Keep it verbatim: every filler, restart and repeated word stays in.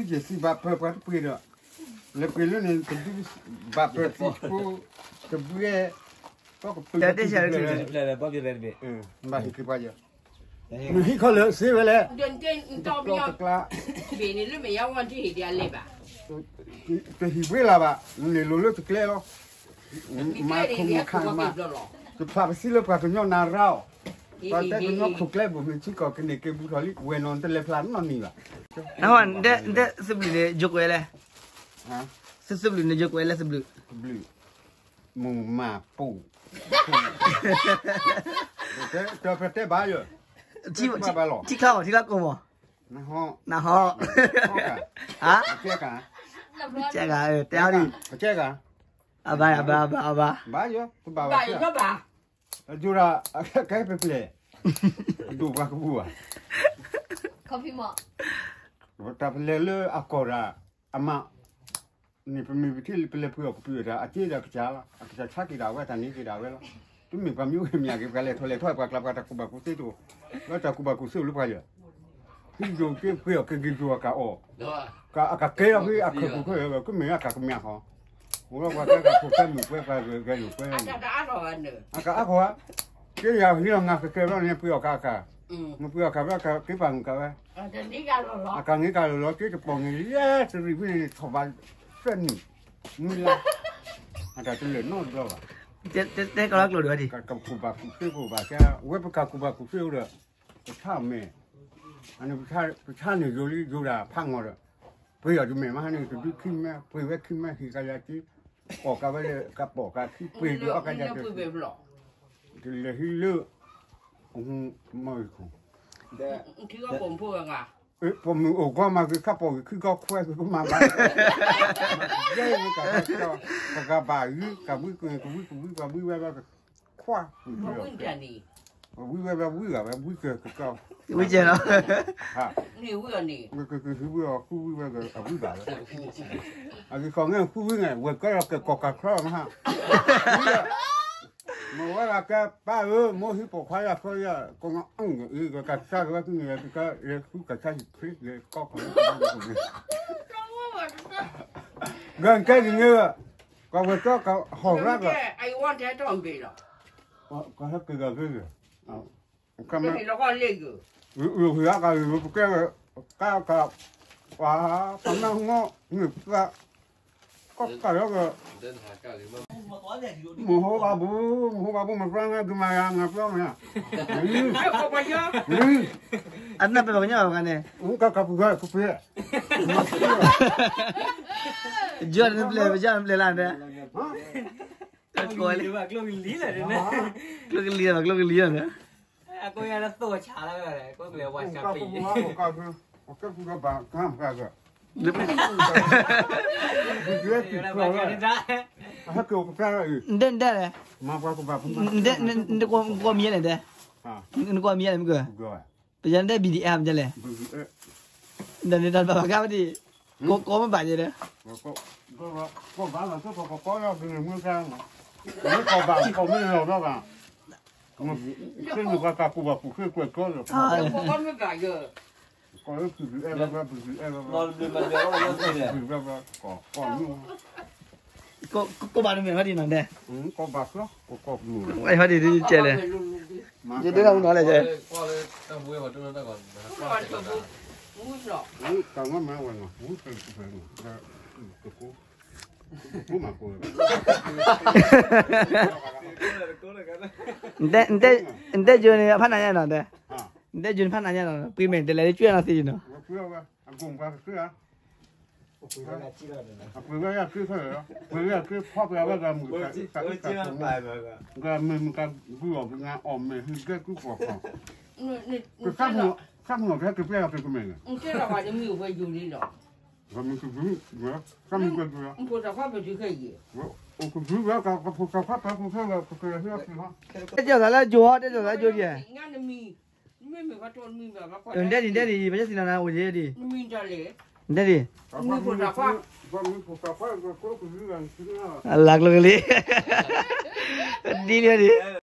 tu je si va pas pas plus là le plus là ne tu va pas pour que bouer pas que แต่ได้ใช่หรือเลยเลยบ่มีเลยนี่เออมาที่ไปจ้ะมึงที่เขาเลยซื้อไปแล้วเดินเต้นต่อไปยังปีนี้รู้ไหมยังวันที่เดียร์เลยป่ะตัวหิวแล้วป่ะนี่รู้เลยตัวเกล้อมาคงมาข้างมาตัวพาไปซื้อแล้วป่ะตัวย้อนนาเราตอนแต่ตัวย้อนถูกเกล้อผมชิคก็กินเก็บบุหรี่เวนอนแต่เล็บพลานนอนนี่ว่ะน้าวันเด็ดเด็ดสิบลีเนี่ยยกไว้เลยฮะสิบลีเนี่ยยกไว้เลยสิบลีบลีมึงมาปูเจ้าเจ้าประเทศบ้าอยู่ที่ที่เข้าที่เข้ากูมั้งน้าห้องน้าห้องฮะเจ๊กันเจ๊กันเออเดี๋ยวดิเจ๊กันอ่ะบ้าบ้าบ้าบ้าบ้าอยู่ตัวบ้าบ้าอยู่ก็บ้าจูราแค่ไปเปล่าดูบ้ากูอ่ะคอฟฟี่หม้อแต่เปล่าเลยอากอระอามานี่เป็นมีวิธีเปล่าเพื่อกูเพื่อจะอาชีพจะกระจายละกระจายชักกี่ดาวไว้ตอนนี้กี่ดาวไว้แล้วตุ้มมีความยุ่งมีอะไรกันเลยทะเลทอดปลากลับกันกูบ้ากูซื้อตัวแล้วจากกูบ้ากูซื้อหรือเปล่าเนี่ยที่อยู่ที่เพื่อกินกินตัวกับโอ้กับอากาศเกลือพี่อากาศกูเพื่อก็มีอากาศก็มีเขาผมว่าว่าแต่กูแค่มีเพื่อไปเพื่ออยู่เพื่ออากาศอร่อยเนอะอากาศอร่อยเกี่ยวกับที่เรางานเกลือเราเนี่ยเพื่ออากาศกันมันเพื่ออากาศว่ากับกี่ปังกันวะอากาศนี้กันหรออากาศนี้กันหรอที่จะปองอย่างนี้จะรีบๆถอดบ้านเส้นนี่มีละอากาศจะเหลือโน่นแล้วอ่ะเจ๊เจ๊เจ๊ก็รักเราด้วยดิกับกูบ้ากูซื้อกูบ้าแค่เว็บกับกูบ้ากูซื้อเลยข้าวเมย์อันนี้ข้าวข้าวเนี่ยอยู่ที่อยู่ละพังหมดเลยเพื่อจะเมย์มาให้เนี่ยจะดูขึ้นแม่เพื่อเว็บขึ้นแม่ที่กันยาที่ปอกกันไปเลยกับปอกกันที่เพื่อดูอาการยาที่ที่เลยที่เลือกอืมไม่คุ้มคือก็ผมพูดอ่ะเออผมโอ้ก็มาคือข้าวปอกคือก็คุ้ยคือก็มาบ้านเย้ไม่กับก็กับบ่ายกับวิ่งกับวิ่งกับวิ่งกับวิ่งแบบคว้าวิ่งแค่นี้วิ่งแบบวิ่งแบบวิ่งเกิดก็วิ่งเจนาะฮะนี่วิ่งนี่ก็คือคือวิ่งคู่วิ่งแบบวิ่งแบบอันนี้ของเงี้ยคู่วิ่งไงวิ่งก็เราเกิดกอกคล้องฮะมื่อว่าเราแกป้าเออโมหิปกควายเขาเนี่ยก็งั้นอืมอีกก็ชาก็คือเนี่ยก็เรียกคู่กับชาหิพริกเลยก็ของเงินแค่ยังเงี้ยก็ว่าก็ก็หอมรักอ่ะไอ้วันแท้ต้องไปหรอก็ให้กินกันเลยอ่ะก็ไม่เราก็เลี้ยงอยู่อยู่หัวกันอยู่แค่ก้าวกับว่าทำนั่งงอหนึบก็ก็ก็แล้วก็หมูหัวบาบูหัวบาบูมันฟังไงดูมาอย่างงั้นฟังเนี่ยอันนั้นเป็นแบบนี้เหมือนกันเนี่ยก็กับกูก็เพื่อจวนนี่เปล่าจวนเปล่าล้านเนี่ยก็เลยว่าโลกิลีเลยเนี่ยโลกิลีแบบโลกิลีเนี่ยก็ยังจะตัวช้าแล้วเลยก็เลยว่าช้าปีก็คือก็คือก็บ้าข้ามกันก็หรือไม่เยอะติดคอเลยถ้าเกิดก็ได้เด่นได้เลยมาว่าก็บ้าเด่นเด่นกว่าก็มีอะไรเด้อนึกว่ามีอะไรมั้งก็ไปยันได้ บี ดี เอ็ม จังเลยเด่นเด่นบ้าก้าวดิก็ก็ไม่บาดเจ็บเลยก็ก็ก็บ้าแล้วก็ก็ก็แล้วเป็นมือกันไม่ก็บ้าก็ไม่เราแล้วกันซึ่งก็กับกูบ้ากูคือกูก็แล้วก็ไม่บาดเจ็บก็เลยคือเออแล้วก็คือเออแล้วนอนดูมันเดี๋ยวเราเลิกเลยคือแล้วก็ก็นู่นก็ก็บ้านมึงพอดีนั่นเด้อืมก็บ้าก็ก็ก็นู่นไอ้พอดีที่เจเลยจะได้เอาหน่อยเลยเจก็เลยต้องบุ้ยมาดูนั่นก่อนนะครับบุ้ยหรอบุ้ยกังว่ามาวันน่ะบุ้ยเป็นเป็นแล้วก็กูกูมากูเด้เด้เด้จูนี่พันอะไรนั่นเด้เด้จูนี่พันอะไรนั่นปีเมนเดลเลยช่วยเราสิเนาะเพื่อว่าอังกงก็คืออ่ะคุยกันจีเลยนะคุยกันอยากคือเขาเหรอคุยกันคือพ่อแปลว่ากันมือกันกันกันกันมือมันกันกูออกงานออมมือคือก็กูขอขอคือข้ามหัวข้ามหัวแค่คือเพื่อเป็นกูเองอ่ะมึงแค่เราว่าจะมีอยู่ไปอยู่นี่หรอก็มันคือคือเหรอข้ามมือกันเหรอมึงพูดจากความเป็นจริงแค่ยี่โอ้คือคือแล้วกับกับกับกับกับกับกับกับกับเรื่องฮะเจ้าอะไรจูฮะเจ้าอะไรจูเกี่ยงานมีไม่เหมือนว่าโจรมีแบบว่าเออเด็ดดิเด็ดดิไม่ใช่สินานาโอ้ยเด็ดดิมีจะเลยเด็ดดิมีพูดจากความก็มีพูดจากความก็ก็คือเรื่องคือหลักเลยดีเลยดิ